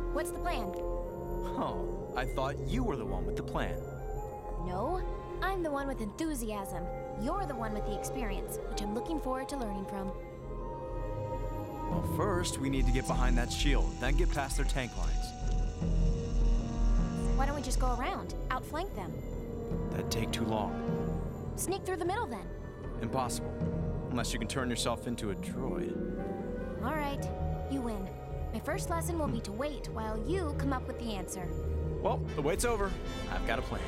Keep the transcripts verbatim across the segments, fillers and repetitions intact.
What's the plan? Oh, I thought you were the one with the plan. No, I'm the one with enthusiasm. You're the one with the experience, which I'm looking forward to learning from. Well, first, we need to get behind that shield, then get past their tank lines. Why don't we just go around, outflank them? That'd take too long. Sneak through the middle then. Impossible. Unless you can turn yourself into a droid. All right, you win. My first lesson will be to wait while you come up with the answer. Well, the wait's over. I've got a plan.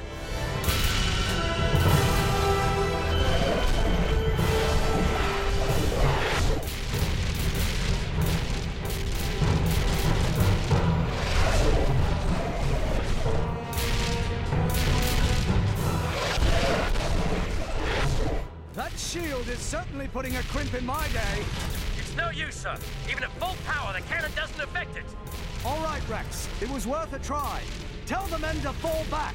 That shield is certainly putting a crimp in my day. It's no use, sir. Even at full power, the cannon doesn't affect it. All right, Rex. It was worth a try. Tell the men to fall back.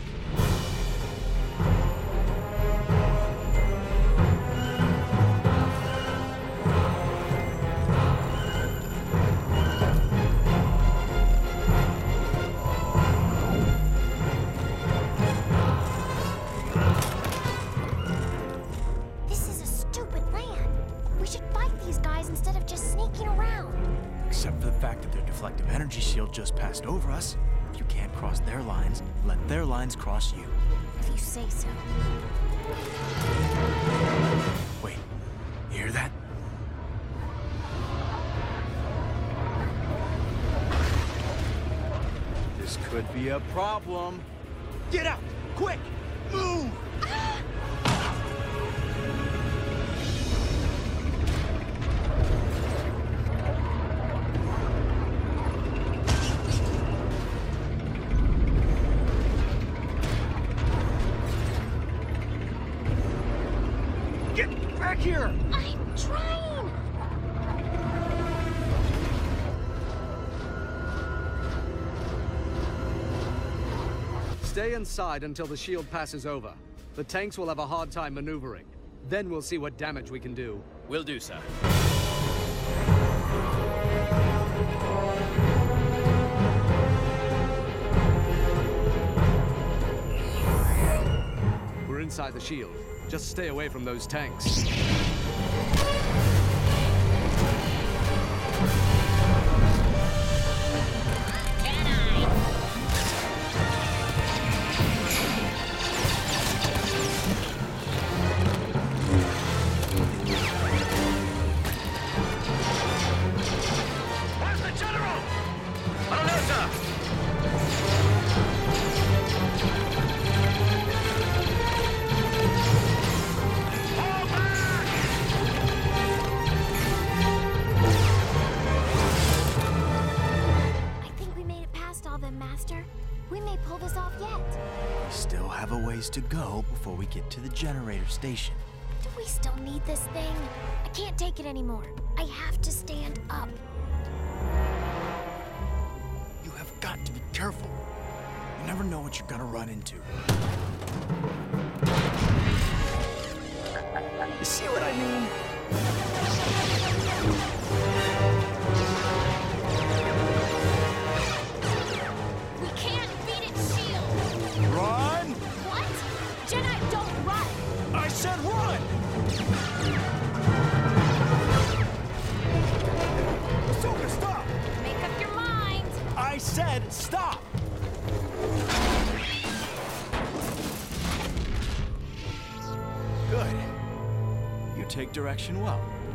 This is a stupid plan. We should fight these guys instead of just sneaking around. Except for the fact that their deflective energy shield just passed over us. If you can't cross their lines, let their lines cross you. If you say so. Wait, you hear that? This could be a problem. Get out! Quick! Move! Get back here! I'm trying! Stay inside until the shield passes over. The tanks will have a hard time maneuvering. Then we'll see what damage we can do. Will do, sir. We're inside the shield. Just stay away from those tanks. Where's the general? I don't know, sir. Fall back! I think we made it past all them, Master. We may pull this off yet. We still have a ways to go before we get to the generator station. Do we still need this thing? I can't take it anymore. I have to stand up. You have got to be careful. You never know what you're gonna run into. You see what I mean? We can't beat its shield. Run! What? Jedi don't run. I said run! Ahsoka, stop! Make up your mind. I said stop! Good. You take direction well.